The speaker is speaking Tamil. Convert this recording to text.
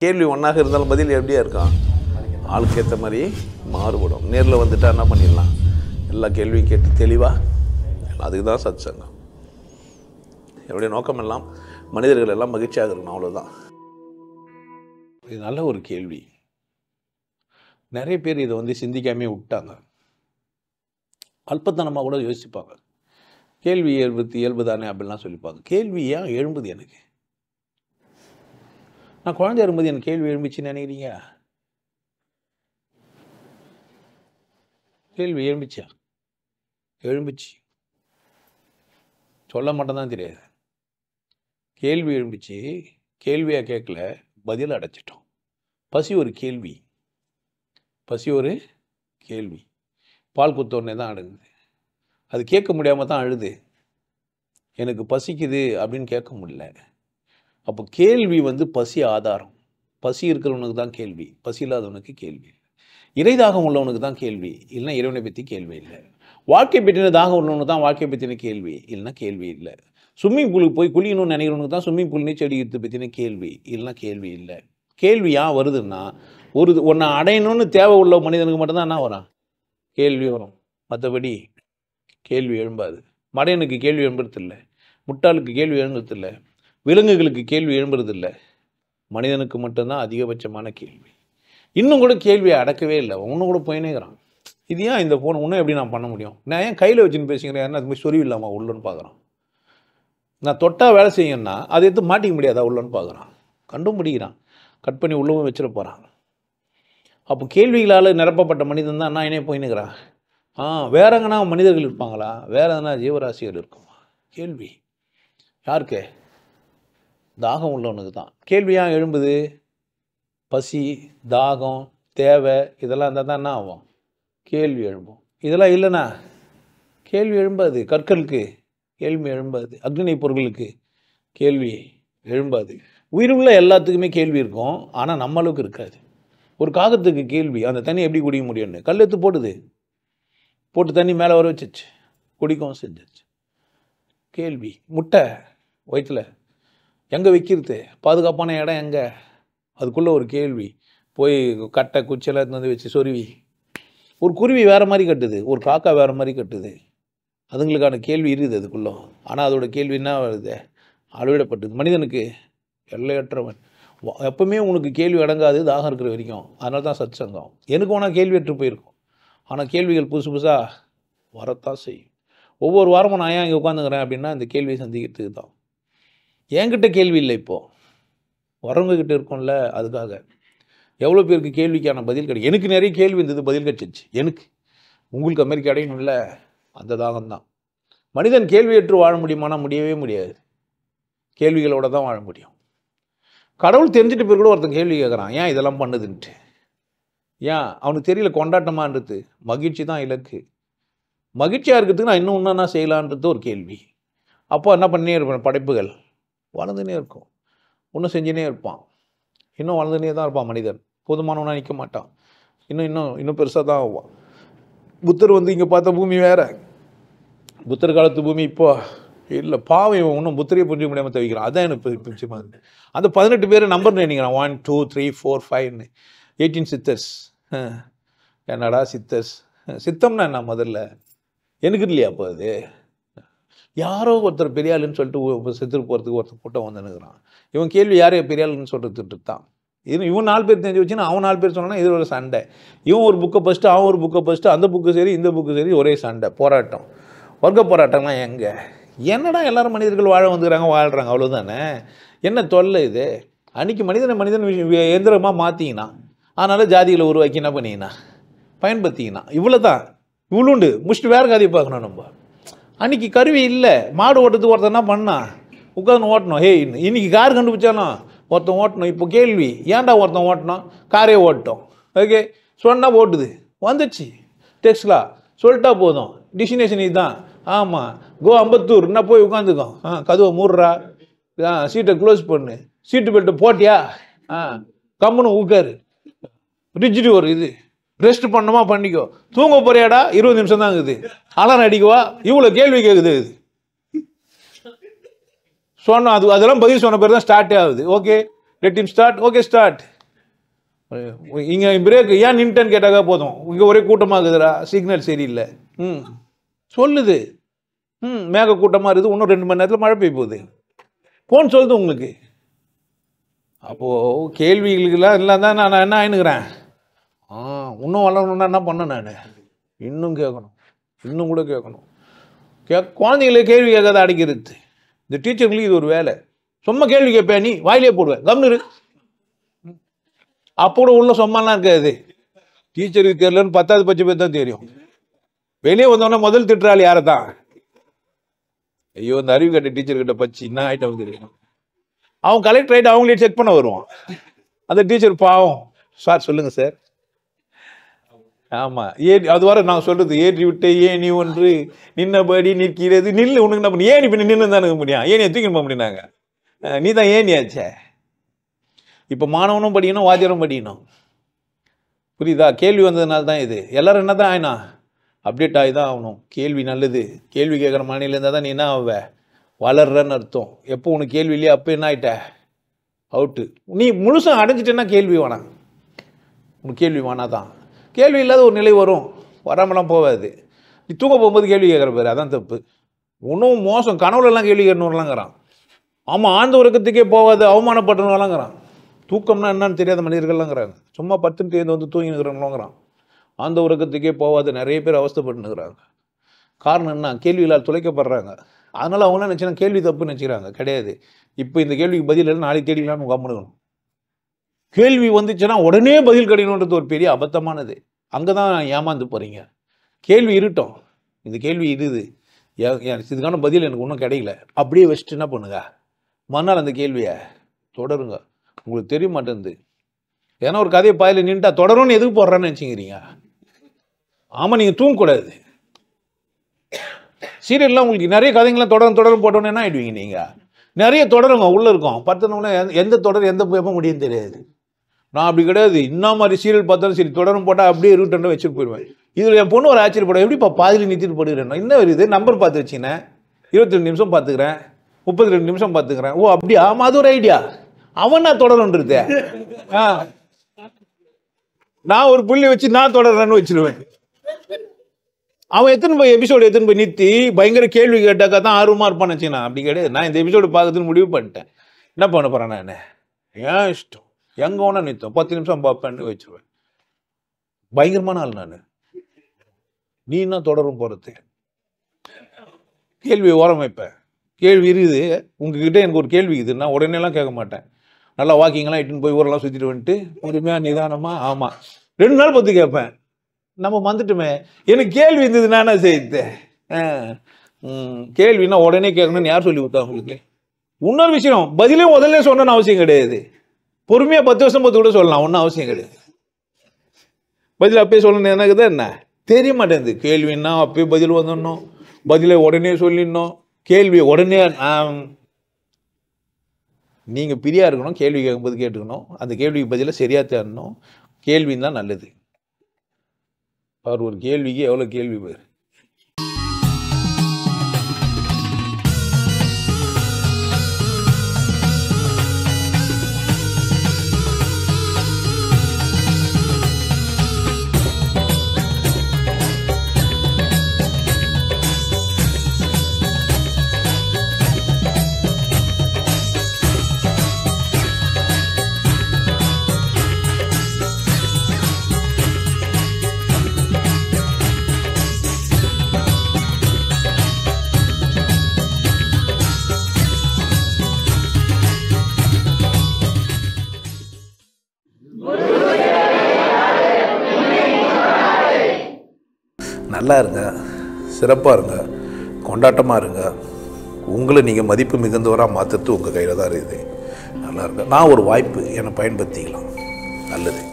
கேள்வி ஒன்றாக இருந்தாலும் பதில் எப்படியா இருக்கும்? ஆளுக்கு ஏற்ற மாதிரி மாறுபடும். நேரில் வந்துட்டா என்ன பண்ணிடலாம்? எல்லா கேள்வியும் கேட்டு தெளிவாக, அதுக்கு தான் சத் சங்கம். என்னுடைய நோக்கம் எல்லாம் மனிதர்கள் எல்லாம் மகிழ்ச்சியாக இருக்கணும், அவ்வளோதான். இது நல்ல ஒரு கேள்வி. நிறைய பேர் இதை சிந்திக்காமே விட்டாங்க. அல்பத்தனமாக கூட யோசிப்பாங்க. கேள்வி இயல்பு தானே அப்படின்லாம் சொல்லிப்பாங்க. கேள்வி ஏன் எழும்புது எனக்கு? நான் குழந்தை இருக்கும்போது எனக்கு கேள்வி எழும்பிச்சுன்னு நினைக்கிறீங்க? கேள்வி எழும்பிச்சா? எழும்பிச்சு. சொல்ல மட்டும்தான் தெரியாது. கேள்வி எழும்பிச்சு. கேள்வியாக கேட்கல, பதில் அடைச்சிட்டோம். பசி ஒரு கேள்வி. பசி ஒரு கேள்வி. பால் குத்தோடனே தான் அடங்குது. அது கேட்க முடியாமல் தான் அழுது. எனக்கு பசிக்குது அப்படின்னு கேட்க முடியல. அப்போ கேள்வி பசி ஆதாரம். பசி இருக்கிறவனுக்கு தான் கேள்வி, பசி இல்லாதவனுக்கு கேள்வி இல்லை. இறைதாகம் உள்ளவனுக்கு தான் கேள்வி, இல்லைன்னா இறைவனை பற்றி கேள்வி இல்லை. வாழ்க்கை பற்றின தாகம் உள்ளவனுக்கு தான் வாழ்க்கை பற்றின கேள்வி, இல்லைன்னா கேள்வி இல்லை. ஸ்விம்மிங் பூலுக்கு போய் குளிக்கணும்னு நினைக்கிறவனுக்கு தான் ஸ்விம்மிங் பூல் நீச்சல் அடிக்கிறது பற்றின கேள்வி, இல்லைன்னா கேள்வி இல்லை. கேள்வி ஏன் வருதுன்னா, ஒன்றை அடையணும்னு தேவை உள்ள மனிதனுக்கு மட்டும்தான் என்ன வரும்? கேள்வி வரும். மற்றபடி கேள்வி எழும்பாது. மடையனுக்கு கேள்வி எழும்புறதில்லை, முட்டாளுக்கு கேள்வி எழும்புறதில்லை, விலங்குகளுக்கு கேள்வி எழும்புறதில்லை. மனிதனுக்கு மட்டும்தான் அதிகபட்சமான கேள்வி. இன்னும் கூட கேள்வியை அடக்கவே இல்லை. ஒன்றும் கூட போயினேங்கிறான். இது ஏன் இந்த ஃபோன் இன்னும் எப்படி நான் பண்ண முடியும்? நான் ஏன் கையில் வச்சுன்னு பேசிக்கிறேன்? ஏன்னா அது மாதிரி சொருவி இல்லாமல் உள்ளன்னு பார்க்குறான். நான் தொட்டால் வேலை செய்யணும்னா அதை எடுத்து மாட்டிக்க முடியாதா உள்ளன்னு பார்க்குறான். கண்டும் பிடிக்கிறான். கட் பண்ணி உள்ளவும் வச்சிட போகிறான். அப்போ கேள்விகளால் நிரப்பப்பட்ட மனிதன் தான் நான் என்ன போயினுக்கிறான். வேற எங்கன்னா மனிதர்கள் இருப்பாங்களா? வேற எதனா ஜீவராசிகள் இருக்குமா? கேள்வி யாருக்கு? தாகம் உள்ளவனுக்கு தான். கேள்வி ஏன் எழும்புது? பசி, தாகம், தேவை இதெல்லாம் இருந்தால் தான் என்ன ஆகும்? கேள்வி எழும்பும். இதெல்லாம் இல்லைண்ணா கேள்வி எழும்பாது. கற்களுக்கு கேள்வி எழும்பாது. அக்னி பொருட்களுக்கு கேள்வி எழும்பாது. உயிருள்ள எல்லாத்துக்குமே கேள்வி இருக்கும், ஆனால் நம்ம அளவுக்கு இருக்காது. ஒரு காகத்துக்கு கேள்வி, அந்த தண்ணி எப்படி குடிக்க முடியும்னு கல் எடுத்து போட்டு தண்ணி மேலே வர வச்சிச்சு, குடிக்கவும் செஞ்சிச்சு. கேள்வி. முட்டை வயிற்றில் எங்கே வைக்கிறது? பாதுகாப்பான இடம் எங்கே? அதுக்குள்ளே ஒரு கேள்வி. போய் கட்டை குச்சியெல்லாம் வச்சு சொருவி. ஒரு குருவி வேறு மாதிரி கட்டுது, ஒரு காக்கா வேறு மாதிரி கட்டுது. அதுங்களுக்கான கேள்வி இருக்குது அதுக்குள்ளே. ஆனால் அதோட கேள்வி என்ன வருது? அளவிடப்பட்டது. மனிதனுக்கு எல்லையற்றவன். எப்பவுமே உனக்கு கேள்வி அடங்காது, தாகம் இருக்கிற வரைக்கும். அதனால தான் சத் சங்கம். எனக்கு வேணால் கேள்வியற்று போயிருக்கும், ஆனால் கேள்விகள் புதுசாக வரத்தான் செய்யும். ஒவ்வொரு வாரமும் நான் ஏன் இங்கே உட்காந்துக்கிறேன் அப்படின்னா இந்த கேள்வியை சந்திக்கிறதுக்கு தான். என்கிட்ட கேள்வி இல்லை, இப்போது வரவங்கக்கிட்ட இருக்கும்ல, அதுக்காக. எவ்வளோ பேருக்கு கேள்விக்கான பதில் கிடைக்கும்? எனக்கு நிறைய கேள்வி இருந்தது, பதில் கிடச்சிச்சு எனக்கு. உங்களுக்கு அமெரிக்கா அடையணும்ல, அந்த தாகம்தான். மனிதன் கேள்வியற்று வாழ முடியுமானா முடியவே முடியாது. கேள்விகளோடு தான் வாழ முடியும். கடவுள் தெரிஞ்சுட்டு பேர் கூட ஒருத்தன் கேள்வி கேட்குறான், ஏன் இதெல்லாம் பண்ணுதுன்ட்டு. ஏன் அவனுக்கு தெரியல கொண்டாட்டமான்றது. மகிழ்ச்சி தான் இலக்கு. மகிழ்ச்சியாக இருக்கிறதுக்கு நான் இன்னும் என்ன செய்யலான்றது ஒரு கேள்வி. அப்போ என்ன பண்ணினே இருப்பேன்? படைப்புகள் வளர்ந்துனே இருக்கும், இன்னும் செஞ்சுனே இருப்பான், இன்னும் வளர்ந்துனே தான் இருப்பான். மனிதன் போதுமானவனாக நிற்க மாட்டான், இன்னும் பெருசாக தான் ஆவான். புத்தர் இங்கே பார்த்த பூமி வேறு, புத்தர் காலத்து பூமி இப்போ இல்லை. பாவம் இவன் இன்னும் புத்தரையை புரிஞ்சிக்க முடியாமல் தவிக்கிறான். அதான் எனக்கு பிடிச்சமாக இருக்குது. அந்த 18 பேர் நம்பர் நினைக்கிறான், 1 2 3 4 5 18 சித்தர்ஸ். என்னடா சித்தர்ஸ்? சித்தம்னா என்ன? முதல்ல எனக்கு இல்லையா? அப்போ அது யாரோ ஒருத்தர் பெரியாளுன்னு சொல்லிட்டு செத்துட்டு போகிறதுக்கு ஒருத்தர் கூட்டம் வந்துன்னுக்குறான். இவன் கேள்வி யாரையும் பெரியாளுன்னு சொல்கிறதுட்டு தான். இவன் 4 பேர் தெரிஞ்சு வச்சுன்னா அவன் 4 பேர் சொன்னான்னா இது ஒரு சண்டை. இவன் ஒரு புக்கை ஃபஸ்ட்டு, அவன் ஒரு புக்கை ஃபஸ்ட்டு, அந்த புக்கு சரி இந்த புக்கு சரி, ஒரே சண்டை, போராட்டம். வர்க்க போராட்டம்லாம் எங்கே? என்னடா எல்லாரும் மனிதர்கள் வாழ வந்துக்கிறாங்க, வாழ்கிறாங்க, அவ்வளோதானே. என்ன தொல்லை இது? அன்றைக்கி மனிதன் எந்திரமாக மாற்றிக்கினா, அதனால் ஜாதிகளை உருவாக்கி என்ன பண்ணிக்கினா, பயன்படுத்திக்கினா. இவ்வளோ தான். இவ்வளோண்டு முடிச்சுட்டு வேறு காதியை பார்க்கணும் நம்ம. அன்றைக்கி கருவி இல்லை. மாடு ஓட்டுறதுக்கு ஒருத்தர் என்ன பண்ணான்? உட்காந்து ஓட்டணும். இன்னைக்கு கார் கண்டுபிடிச்சாலும் ஒருத்தன் ஓட்டணும். இப்போ கேள்வி, ஏன்டா ஒருத்தன் ஓட்டணும்? காரே ஓட்டோம். ஓகே, சொன்னால் ஓட்டுது, வந்துச்சு. டெக்ஸ்லா சொல்லிட்டா போதும், டெஸ்டினேஷன் இதுதான். ஆமாம், கோ அம்பத்தூர், என்ன போய் உட்காந்துக்கோ. கதவை மூடுறா, சீட்டை க்ளோஸ் பண்ணு, சீட்டு பெல்ட்டை போட்டியா, கம்முன்னு உட்காரு, ரிஜிடி ஒரு இது ரெஸ்ட் பண்ணணுமா பண்ணிக்கோ, தூங்க போறியாடா, 20 நிமிஷம் தான் இருக்குது, அலாரம் அடிக்குவா, இவ்வளோ கேள்வி கேட்குது. இது சொன்ன அதெல்லாம் பதில் சொன்ன பேர் தான் ஸ்டார்ட்டே ஆகுது. Okay, let him start. Okay, start. இங்கே பிரேக் ஏன் நின்ட்டேன்னு கேட்டாக்கா போதும், இங்கே ஒரே கூட்டமாகுதுடா, சிக்னல் சரியில்லை, சொல்லுது, மேக கூட்டமாக இருக்குது, இன்னும் 2 மணி நேரத்தில் மழை பெய்ய போகுது, போன்னு சொல்லுது உங்களுக்கு. அப்போது கேள்விகளுக்கெல்லாம் இல்லை தான் நான் என்ன ஆயினுக்கிறேன், இன்னும் வளரணுன்னா என்ன பண்ணேன், நான் இன்னும் கேட்கணும், இன்னும் கூட கேட்கணும். குழந்தைங்களே கேள்வி கேட்காத அடைக்கிறது. இந்த டீச்சர்களுக்கு இது ஒரு வேலை. சும்மா கேள்வி கேட்பேன், நீ வாயிலே போடுவேன், கம்னு. அப்போ கூட உள்ள சும்மாலாம் இருக்காது. டீச்சருக்கு தெரியலன்னு 10வது பட்ச பேர் தான் தெரியும். வெளியே வந்தோடனே முதல் திட்டுறாள் யாரை தான், ஐயோ இந்த அறிவு கட்ட டீச்சர்கிட்ட பச்சு என்ன ஆகிட்ட தெரியும். அவன் கலெக்டர் ஆகிட்டு அவங்களே செக் பண்ண வருவான். அந்த டீச்சர் பாவம், சார் சொல்லுங்கள் சார், ஆமாம் அது வர நான் சொல்கிறது, ஏற்றி விட்டு ஏனி ஒன்று நின்னபடி நிற்கிறது, நில்லு, உனக்கு என்ன பண்ணி ஏனி இப்போ நின்று தான் இருக்க முடியும், ஏனியை தூக்கி போக முடியினாங்க, நீ தான் ஏனியாச்சே. இப்போ மாணவனும் படிக்கணும், வாத்தியாரும் படிக்கணும், புரியுதா? கேள்வி வந்ததுனால தான் இது. எல்லோரும் என்ன தான் ஆயினா அப்டேட் ஆகி தான் ஆகணும். கேள்வி நல்லது, கேள்வி கேட்குற மாநிலம் இருந்தால் தான் நீ என்ன ஆவ, வளர்றன்னு அர்த்தம். எப்போ உனக்கு கேள்வி இல்லையா அப்போ என்ன ஆகிட்ட, அவுட்டு. நீ முழுசாக அடைஞ்சிட்டேன்னா கேள்வி வேணாம், உனக்கு கேள்வி வேணாதான். கேள்வி இல்லாத ஒரு நிலை வரும், வராமலாம் போகாது. நீ தூங்க போகும்போது கேள்வி கேட்குற பேர், அதான் தப்பு. இன்னும் மோசம், கனவுலலாம் கேள்வி கேட்கணும்லாங்கிறான். ஆமாம், ஆழ்ந்த உறக்கத்துக்கே போகாது, அவமானப்பட்டணும்லாங்கிறான். தூக்கம்னா என்னன்னு தெரியாத மனிதர்கள்லாங்கிறாங்க. சும்மா 10 தேர்ந்து வந்து தூங்கினுக்கிறவங்களாங்கிறான். ஆழ்ந்த உறக்கத்துக்கே போகாது நிறைய பேர் அவஸ்தைப்பட்டுனுக்கிறாங்க. காரணம் என்ன, கேள்விகளால் துளைக்கப்படுறாங்க. அதனால் அவங்களாம் நினச்சினா கேள்வி தப்புன்னு நினச்சிக்கிறாங்க. கிடையாது. இப்போ இந்த கேள்விக்கு பதில் இல்லை, நாளைக்கு தேடிக்கலான்னு கம்முனுக்கணும். கேள்வி வந்துச்சுன்னா உடனே பதில் கிடைக்கணுன்றது ஒரு பெரிய அபத்தமானது. அங்கே தான் ஏமாந்து போகிறீங்க. கேள்வி இருட்டோம், இந்த கேள்வி இருக்குது, இதுக்கான பதில் எனக்கு இன்னும் கிடைக்கல, அப்படியே வச்சுட்டு என்ன பண்ணுங்க, மறுநாள் அந்த கேள்வியை தொடருங்க. உங்களுக்கு தெரிய மாட்டேங்குது. ஏன்னா ஒரு கதையை பாயில் நின்றுட்டா தொடரும்னு எதுக்கு போடுறான்னு நினச்சிக்கிறீங்க. ஆமாம், நீங்கள் தூங்கக்கூடாது. சீரியல்லாம் உங்களுக்கு நிறைய கதைங்களாம் தொடரும் போட்டோன்னு என்ன ஆகிடுவீங்க நீங்கள். நிறைய தொடருங்க உள்ளே இருக்கும், பார்த்தோன்னே எந்த தொடர் எந்த எப்போ முடியும்னு தெரியாது. நான் அப்படி கிடையாது, இன்னும் மாதிரி சீரியல் பார்த்தாலும் சரி தொடரும் போட்டால் அப்படியே இருட்டை வச்சுட்டு போயிடுவேன். இதில் என் பொண்ணு ஒரு ஆச்சரியப்படும், எப்படிப்பா பாதியில் நிறுத்திட்டு போடுகிறேன், என்ன வருது நம்பர் பார்த்து வச்சுனேன், 22 நிமிஷம் பார்த்துக்கிறேன், 32 நிமிஷம் பார்த்துக்கிறேன். ஓ அப்படி, ஆமாம் அது ஒரு ஐடியா. அவன் நான் தொடருன்றது, நான் ஒரு புள்ளி வச்சு நான் தொடர்றேன்னு வச்சிருவேன். அவன் எத்தனை போய் நிறுத்தி பயங்கர கேள்வி கேட்டாக்கா தான் ஆர்வமாக இருப்பான்னு வச்சுனா, அப்படி கிடையாது. நான் இந்த எபிசோடு பார்க்கறதுன்னு முடிவு பண்ணிட்டேன். என்ன பண்ண போகிறேன் நான், ஏன் இஷ்டம், எங்கே வேணா நிறுத்தம் 10 நிமிஷம் பார்ப்பேன்னு வச்சுருவேன். பயங்கரமான ஆள் நான். நீ என்ன தொடரும் போகிறது, கேள்வியை ஓரம் வைப்பேன். கேள்வி இருக்குது உங்ககிட்ட, எனக்கு ஒரு கேள்வி இருக்குதுன்னா உடனேலாம் கேட்க மாட்டேன். நல்லா வாக்கிங்கெல்லாம் இட்டுன்னு போய் ஊரெல்லாம் சுற்றிட்டு வந்துட்டு பொறுமையாக நிதானமாக, ஆமாம் 2 நாள் பார்த்து கேட்பேன். நம்ம வந்துட்டுமே, எனக்கு கேள்வி இருந்ததுன்னா என்ன செய்யுது, கேள்வின்னா உடனே கேட்கணும்னு யார் சொல்லி கொடுத்தா உங்களுக்கு? இன்னொரு விஷயம், பதிலே முதல்ல சொன்னோன்னு அவசியம் கிடையாது. பொறுமையாக 10 வருஷம் பார்த்து கூட சொல்லலாம், ஒன்றும் அவசியம் கிடையாது. பதில் அப்பயே சொல்லணும் எனக்குதான் என்ன தெரிய மாட்டேங்குது. கேள்வின்னா அப்பயே பதில் வந்துடணும், பதிலை உடனே சொல்லிடணும், கேள்வியை உடனே. நீங்கள் பிரியா இருக்கணும், கேள்வி கேட்கும்போது கேட்டுக்கணும், அந்த கேள்விக்கு பதிலாக சரியாக தேடணும். கேள்வின்னு தான் நல்லது. அவர் ஒரு கேள்விக்கு எவ்வளோ கேள்வி பேர். நல்லா இருங்க, சிறப்பாக இருங்க, கொண்டாட்டமாக இருங்க. உங்களை நீங்கள் மதிப்பு மிகுந்தவராக மாற்றுறது உங்கள் கையில் தான் இருக்குது. நல்லா இருங்க. நான் ஒரு வாய்ப்பு என்னை பயன்படுத்திக்கலாம். நல்லது.